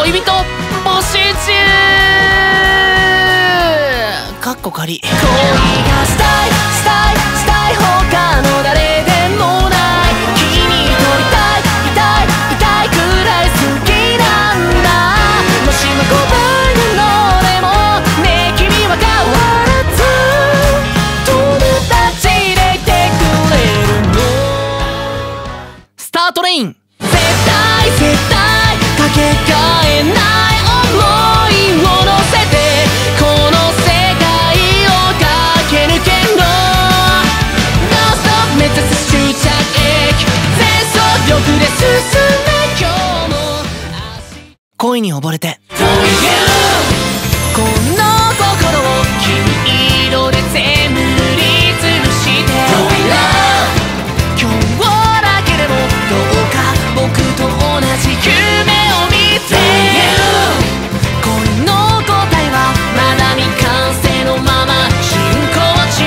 恋人募集中かっこ仮。恋がしたいしたいしたい他の誰でもない君に撮りたい痛い痛いくらい好きなんだ。もしも5倍の俺もねえ君は変わらず友達でいてくれるの。スタートレイン。絶対絶対かけがえない想いを乗せてこの世界を駆け抜けろ。ノンストップ目指す終着駅全速力で進め今日も恋に溺れてこの心を金色で全部塗りつぶして今日だけでもどうか僕と同じ夢を見て恋の答えはまだ未完成のまま進行中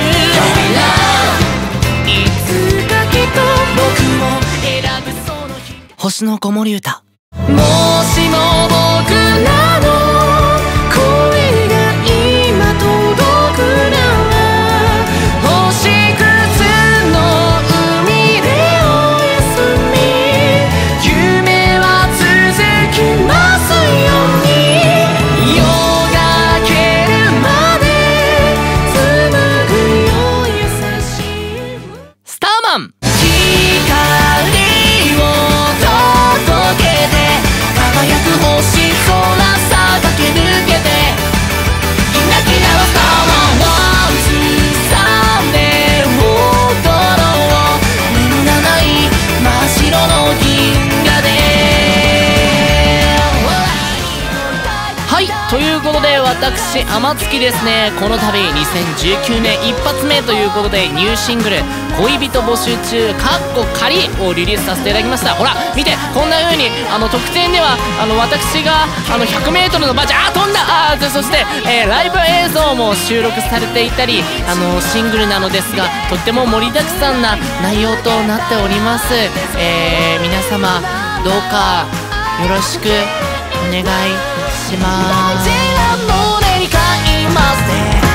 いつかきっと僕を選ぶその日。星の子守歌。もしも僕らの声が今届くなら星屑の海でおやすみ夢は続きますように夜が明けるまで紡ぐよ優しいスターマン。光を届けて輝く星空さ駆け抜けてキラキラはスターマンワンツーサンで踊ろう眠らない真っ白の銀河で。はい、ということで私天月ですね、この度2019年一発目ということでニューシングル「恋人募集中かっこ仮」をリリースさせていただきました。ほら見て、こんな風に特典では私が100m のバージョン飛んだそして、ライブ映像も収録されていたりシングルなのですがとっても盛りだくさんな内容となっております。皆様どうかよろしくお願いします。大事な胸に買いますね